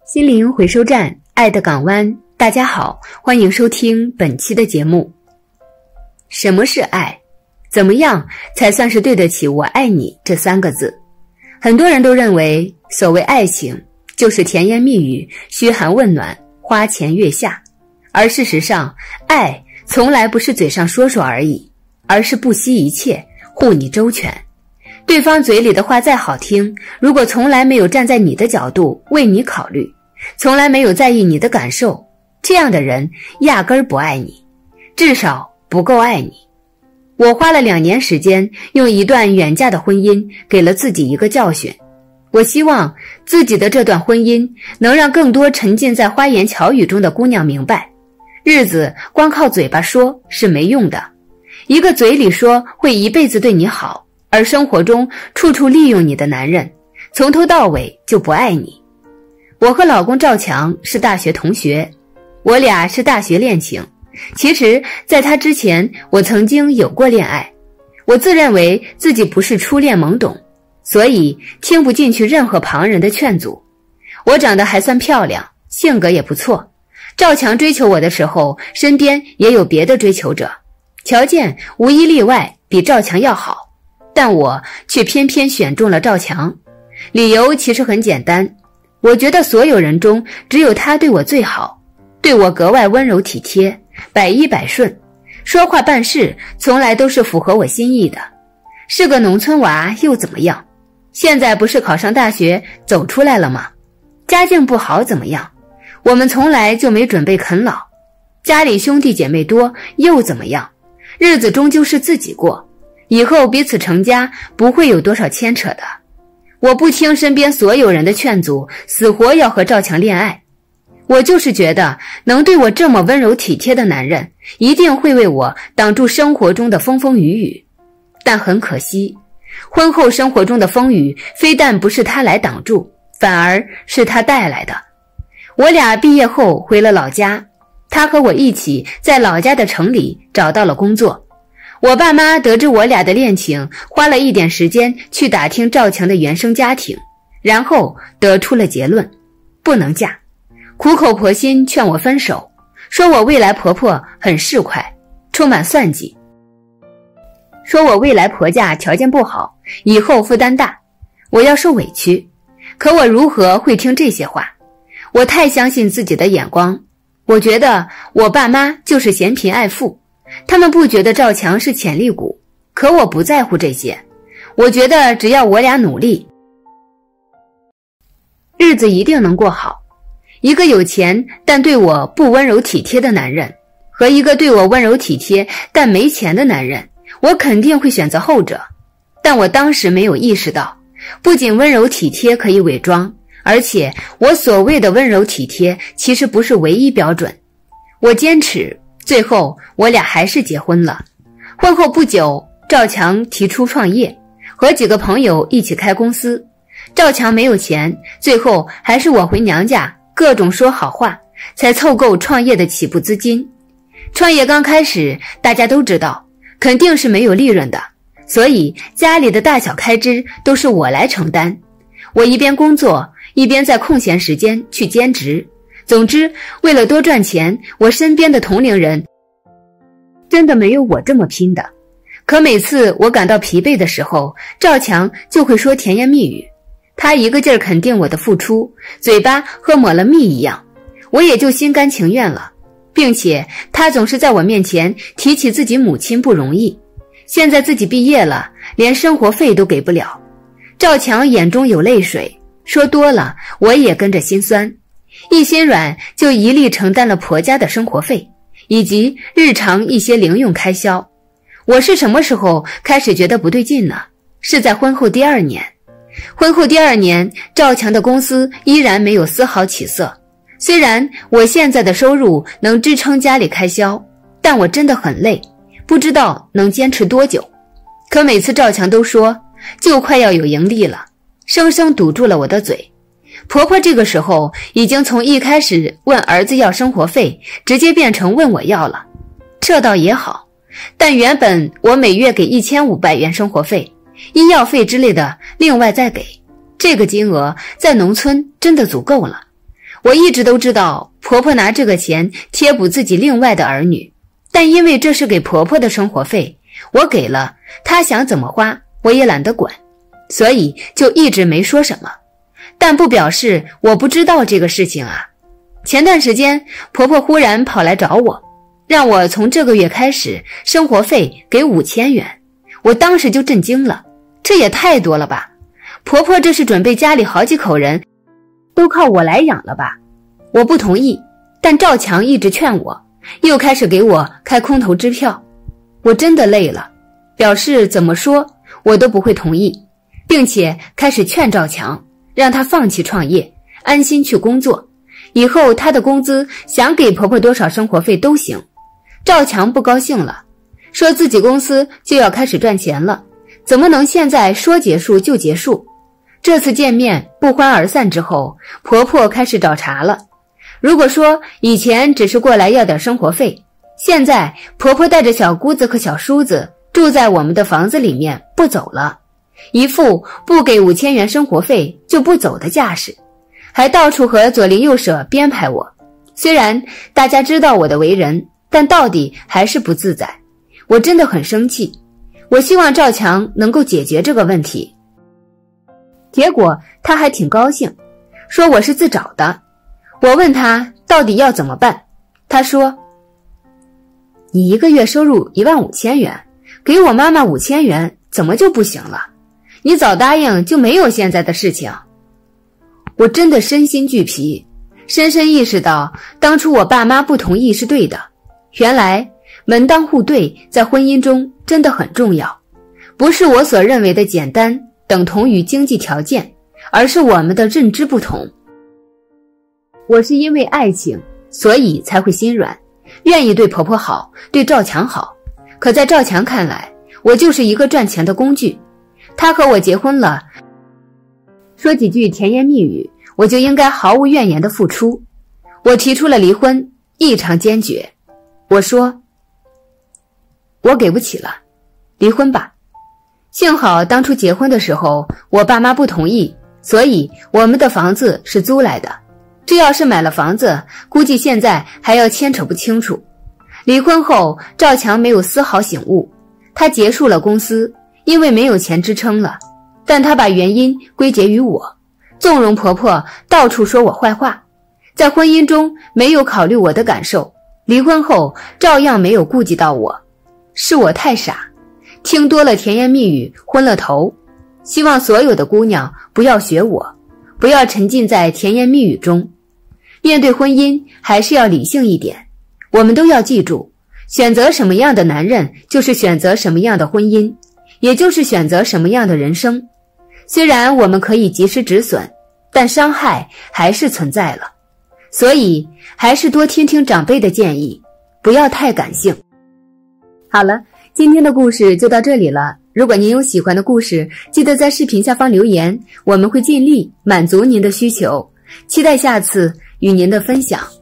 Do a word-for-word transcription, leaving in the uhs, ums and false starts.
心灵回收站，爱的港湾，大家好，欢迎收听本期的节目。什么是爱？怎么样才算是对得起我爱你这三个字？很多人都认为所谓爱情就是甜言蜜语，嘘寒问暖，花前月下，而事实上爱从来不是嘴上说说而已，而是不惜一切护你周全。对方嘴里的话再好听，如果从来没有站在你的角度为你考虑，从来没有在意你的感受，这样的人压根儿不爱你，至少不够爱你。我花了两年时间，用一段远嫁的婚姻给了自己一个教训。我希望自己的这段婚姻能让更多沉浸在花言巧语中的姑娘明白，日子光靠嘴巴说是没用的。一个嘴里说会一辈子对你好，而生活中处处利用你的男人，从头到尾就不爱你。我和老公赵强是大学同学，我俩是大学恋情。其实在他之前，我曾经有过恋爱。我自认为自己不是初恋懵懂，所以听不进去任何旁人的劝阻。我长得还算漂亮，性格也不错。赵强追求我的时候，身边也有别的追求者，条件无一例外比赵强要好，但我却偏偏选中了赵强。理由其实很简单，我觉得所有人中只有他对我最好，对我格外温柔体贴，百依百顺，说话办事从来都是符合我心意的。是个农村娃又怎么样？现在不是考上大学走出来了吗？家境不好怎么样？我们从来就没准备啃老。家里兄弟姐妹多又怎么样？日子终究是自己过，以后彼此成家不会有多少牵扯的。我不听身边所有人的劝阻，死活要和赵强恋爱。我就是觉得能对我这么温柔体贴的男人，一定会为我挡住生活中的风风雨雨。但很可惜，婚后生活中的风雨非但不是他来挡住，反而是他带来的。我俩毕业后回了老家，他和我一起在老家的城里找到了工作。我爸妈得知我俩的恋情，花了一点时间去打听赵强的原生家庭，然后得出了结论：不能嫁。苦口婆心劝我分手，说我未来婆婆很市侩，充满算计，说我未来婆家条件不好，以后负担大，我要受委屈。可我如何会听这些话？我太相信自己的眼光，我觉得我爸妈就是嫌贫爱富，他们不觉得赵强是潜力股，可我不在乎这些。我觉得只要我俩努力，日子一定能过好。一个有钱但对我不温柔体贴的男人，和一个对我温柔体贴但没钱的男人，我肯定会选择后者。但我当时没有意识到，不仅温柔体贴可以伪装，而且我所谓的温柔体贴其实不是唯一标准。我坚持，最后我俩还是结婚了。婚后不久，赵强提出创业，和几个朋友一起开公司。赵强没有钱，最后还是我回娘家各种说好话，才凑够创业的起步资金。创业刚开始，大家都知道肯定是没有利润的，所以家里的大小开支都是我来承担。我一边工作，一边在空闲时间去兼职。总之，为了多赚钱，我身边的同龄人真的没有我这么拼的。可每次我感到疲惫的时候，赵强就会说甜言蜜语，他一个劲儿肯定我的付出，嘴巴和抹了蜜一样，我也就心甘情愿了。并且他总是在我面前提起自己母亲不容易，现在自己毕业了，连生活费都给不了。赵强眼中有泪水，说多了我也跟着心酸，一心软就一力承担了婆家的生活费，以及日常一些零用开销。我是什么时候开始觉得不对劲呢？是在婚后第二年。婚后第二年，赵强的公司依然没有丝毫起色。虽然我现在的收入能支撑家里开销，但我真的很累，不知道能坚持多久。可每次赵强都说就快要有盈利了，生生堵住了我的嘴。婆婆这个时候已经从一开始问儿子要生活费，直接变成问我要了。这倒也好，但原本我每月给一千五百元生活费，医药费之类的另外再给，这个金额在农村真的足够了。 我一直都知道婆婆拿这个钱贴补自己另外的儿女，但因为这是给婆婆的生活费，我给了，她想怎么花我也懒得管，所以就一直没说什么。但不表示我不知道这个事情啊。前段时间婆婆忽然跑来找我，让我从这个月开始生活费给五千元，我当时就震惊了，这也太多了吧？婆婆这是准备家里好几口人都靠我来养了吧？我不同意，但赵强一直劝我，又开始给我开空头支票。我真的累了，表示怎么说我都不会同意，并且开始劝赵强，让他放弃创业，安心去工作，以后他的工资想给婆婆多少生活费都行。赵强不高兴了，说自己公司就要开始赚钱了，怎么能现在说结束就结束？这次见面不欢而散之后，婆婆开始找茬了。如果说以前只是过来要点生活费，现在婆婆带着小姑子和小叔子住在我们的房子里面不走了，一副不给五千元生活费就不走的架势，还到处和左邻右舍编排我。虽然大家知道我的为人，但到底还是不自在。我真的很生气，我希望赵强能够解决这个问题。结果他还挺高兴，说我是自找的。我问他到底要怎么办，他说，你一个月收入一万五千元，给我妈妈五千元，怎么就不行了？你早答应就没有现在的事情。我真的身心俱疲，深深意识到当初我爸妈不同意是对的。原来门当户对在婚姻中真的很重要，不是我所认为的简单等同于经济条件，而是我们的认知不同。我是因为爱情，所以才会心软，愿意对婆婆好，对赵强好。可在赵强看来，我就是一个赚钱的工具。他和我结婚了，说几句甜言蜜语，我就应该毫无怨言的付出。我提出了离婚，异常坚决。我说，我给不起了，离婚吧。幸好当初结婚的时候，我爸妈不同意，所以我们的房子是租来的。这要是买了房子，估计现在还要牵扯不清楚。离婚后，赵强没有丝毫醒悟，他结束了公司，因为没有钱支撑了。但他把原因归结于我，纵容婆婆到处说我坏话，在婚姻中没有考虑我的感受，离婚后照样没有顾及到我。是我太傻，听多了甜言蜜语昏了头。希望所有的姑娘不要学我，不要沉浸在甜言蜜语中。面对婚姻还是要理性一点，我们都要记住，选择什么样的男人就是选择什么样的婚姻，也就是选择什么样的人生。虽然我们可以及时止损，但伤害还是存在了。所以还是多听听长辈的建议，不要太感性。好了，今天的故事就到这里了。如果您有喜欢的故事，记得在视频下方留言，我们会尽力满足您的需求。期待下次与您的分享。